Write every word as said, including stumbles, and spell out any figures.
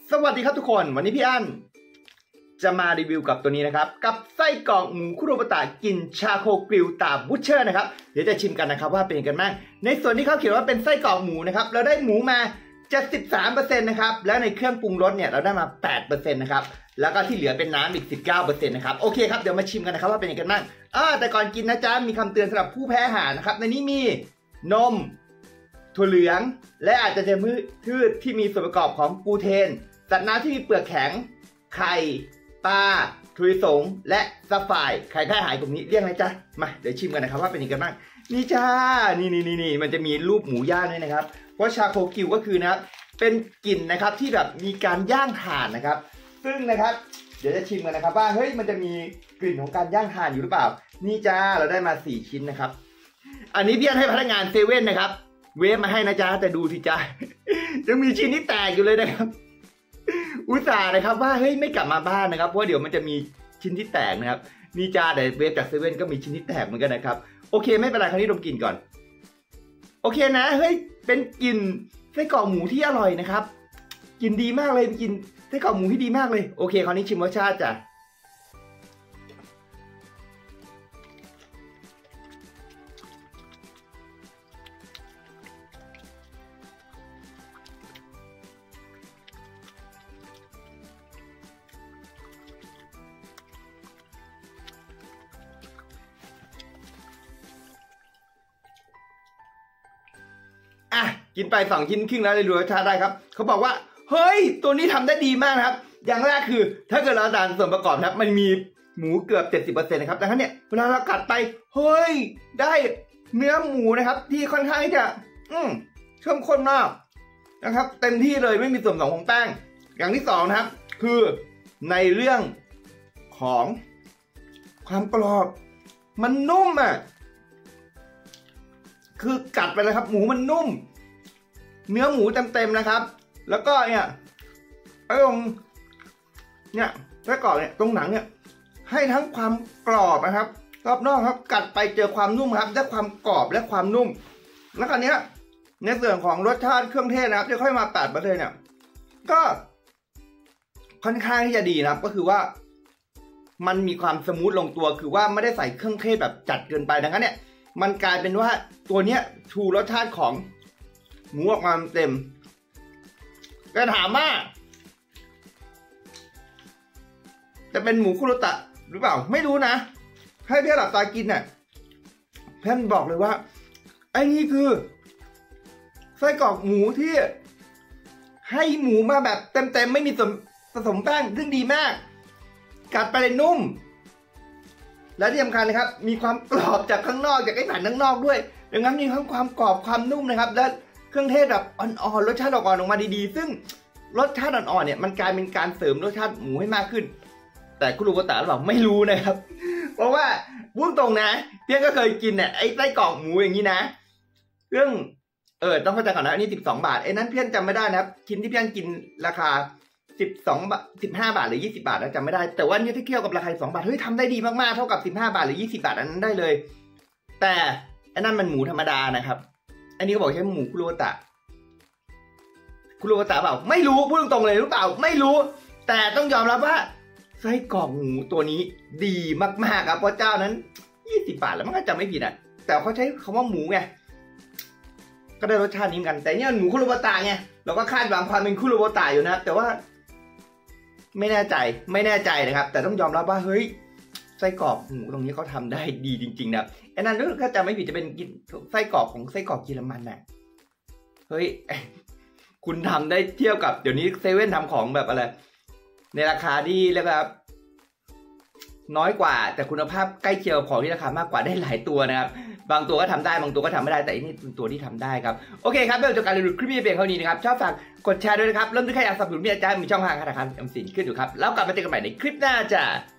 สวัสดีครับทุกคนวันนี้พี่อั้นจะมารีวิวกับตัวนี้นะครับกับไส้กรอกหมูคุโรบุตะกลิ่นชาโคกริลตาบูชเชอร์นะครับเดี๋ยวจะชิมกันนะครับว่าเป็นกันบ้างในส่วนที่เขาเขียนว่าเป็นไส้กรอกหมูนะครับเราได้หมูมาเจ็ดสิบสามเปอร์เซ็นต์นะครับแล้วในเครื่องปรุงรสเนี่ยเราได้มา แปดเปอร์เซ็นต์ นะครับแล้วก็ที่เหลือเป็นน้ำอีก สิบเก้าเปอร์เซ็นต์ นะครับโอเคครับเดี๋ยวมาชิมกันนะครับว่าเป็นกันบ้างอ่าแต่ก่อนกินนะจ๊ะมีคำเตือนสำหรับผู้แพ้อาหารนะครับในนี้มีนมถั่วเหลืองและอาจจะเป็นพืชที่มีส่วนประกอบของกลูเตนสัตว์น้ำที่มีเปลือกแข็งไข่ปลาถั่วลิสงและซัฟไฟร์ใครแพ้อาหารกลุ่มนี้เรียกอะไรจ๊ะมาเดี๋ยวชิมกันนะครับว่าเป็นยังไงบ้างนี่จ้านี่นี่นี่นี่มันจะมีรูปหมูย่างด้วยนะครับเพราะชาโคกิวก็คือนะครับเป็นกลิ่นนะครับที่แบบมีการย่างถ่านนะครับซึ่งนะครับเดี๋ยวจะชิมกันนะครับว่าเฮ้ยมันจะมีกลิ่นของการย่างถ่านอยู่หรือเปล่านี่จ้าเราได้มาสี่ชิ้นนะครับอันนี้พี่อั้นให้พนักงานเซเว่นนะครับเวฟมาให้นะจ๊ะแต่ดูสิจ้ายังมีชิ้นที่แตกอยู่เลยนะครับอุตส่าห์นะครับว่าเฮ้ยไม่กลับมาบ้านนะครับเพราะเดี๋ยวมันจะมีชิ้นที่แตกนะครับนี่จ้าแต่เวฟจากเซเว่นก็มีชิ้นที่แตกเหมือนกันนะครับโอเคไม่เป็นไรคราวนี้ดมกลิ่นก่อนโอเคนะเฮ้ยเป็นกลิ่นไส้กรอกหมูที่อร่อยนะครับกลิ่นดีมากเลยเป็นกลิ่นไส้กรอกหมูที่ดีมากเลยโอเคคราวนี้ชิมรสชาติจ้ะอ่ะกินไปสองชิ้นครึ่งแล้วเลยรู้รสชาติได้ครับเขาบอกว่าเฮ้ยตัวนี้ทำได้ดีมากนะครับอย่างแรกคือถ้าเกิดเราตามส่วนประกอบนะครับมันมีหมูเกือบ เจ็ดสิบเปอร์เซ็นต์ นะครับดังนั้นเนี่ยเวลาเรากัดไปเฮ้ยได้เนื้อหมูนะครับที่ค่อนข้างจะอืมเข้มข้นมากนะครับเต็มที่เลยไม่มีส่วนผสมของแป้งอย่างที่สองนะครับคือในเรื่องของความกรอบมันนุ่มอ่ะคือกัดไปเลยครับหมูมันนุ่มเนื้อหมูเต็มๆนะครับแล้วก็เนี่ยไอ้ตรงเนี่ยไส้กรอกเนี่ยตรงหนังเนี่ยให้ทั้งความกรอบนะครับรอบนอกครับกัดไปเจอความนุ่มครับได้ความกรอบและความนุ่มแล้วคราวนี้ในส่วนของรสชาติเครื่องเทศนะครับจะค่อยมาแปดเปอร์เซ็นต์เนี่ยก็ค่อนข้างที่จะดีนะครับก็คือว่ามันมีความสมูทลงตัวคือว่าไม่ได้ใส่เครื่องเทศแบบจัดเกินไปดังนั้นเนี่ยมันกลายเป็นว่าตัวเนี้ยชูรสชาติของหมูออกมาเต็มแต่ถามว่าจะเป็นหมูคุโรบุตะหรือเปล่าไม่รู้นะให้พี่หลับตากินน่ะเพื่อนบอกเลยว่าไอ้นี่คือไส้กรอกหมูที่ให้หมูมาแบบเต็มๆไม่มีส่วนผสมแป้งซึ่งดีมากกัดไปเลยนุ่มและที่สำคัญนะครับมีความกรอบจากข้างนอกจากไอ้แผ่นข้างนอกด้วยดังนั้นมีทั้งความกรอบความนุ่มนะครับและเครื่องเทศแบบอ่อนๆรสชาติอ่อนๆออกมาดีๆซึ่งรสชาติอ่อนๆเนี่ยมันกลายเป็นการเสริมรสชาติหมูให้มากขึ้นแต่คุโรบุตะหรือเปล่าไม่รู้นะครับเพราะว่าพูดตรงนะเพียงก็เคยกินเนี่ยไอ้ไส้กรอกหมูอย่างนี้นะเรื่องเออต้องเข้าใจก่อนนะอันนี้สิบสองบาทไอ้นั้นเพี้ยนจำไม่ได้นะครับชิ้นที่เพี้ยนกินราคาสิบสองบาทสิบห้าบาทหรือยี่สิบบาทนะจำไม่ได้แต่ว่าเนี่ยที่เกี่ยวกับราคาสองบาทเฮ้ยทำได้ดีมากๆเท่ากับสิบห้าบาทหรือยี่สิบบาทอันนั้นได้เลยแต่ไอ้นั่นมันหมูธรรมดานะครับอันนี้ก็บอกใช้หมูคุโรบุตะคุโรบุตะเปล่าไม่รู้พูดตรงๆเลยหรือเปล่าไม่รู้แต่ต้องยอมรับว่าไส้กรอกหมูตัวนี้ดีมากๆครับเพราะเจ้านั้นยี่สิบบาทแล้วมันก็จำไม่ผิดอ่ะแต่เขาใช้คำว่าหมูไงก็ได้รสชาตินี้เหมือนกันแต่เนี่ยหมูคุโรบุตะไงเราก็คาดหวังความเป็นคุโรบุตะอยู่นะแต่ว่าไม่แน่ใจไม่แน่ใจนะครับแต่ต้องยอมรับว่าเฮ้ยไส้กรอกหมูตรงนี้เขาทำได้ดีจริงๆนะไอ้นั่นถ้าจำไม่ผิดจะเป็นไส้กรอกของไส้กรอกเยอรมันน่ะเฮ้ยคุณทำได้เทียบกับเดี๋ยวนี้เซเว่นทำของแบบอะไรในราคาที่เรียกว่าน้อยกว่าแต่คุณภาพใกล้เคียงของที่ราคามากกว่าได้หลายตัวนะครับบางตัวก็ทำได้บางตัวก็ทำไม่ได้แต่อันนี้เป็นตัวที่ทำได้ครับโอเคครับเริ่มจากการรีวิวคลิปนี้เพียงเท่านี้นะครับชอบฝากกดแชร์ด้วยนะครับเริ่มด้วยใครอยากสนับสนุนพี่อาจารย์มีช่องทางธนาคารออมสินขึ้นอยู่ครับแล้วกลับมาเจอกันใหม่ในคลิปหน้าจ้ะ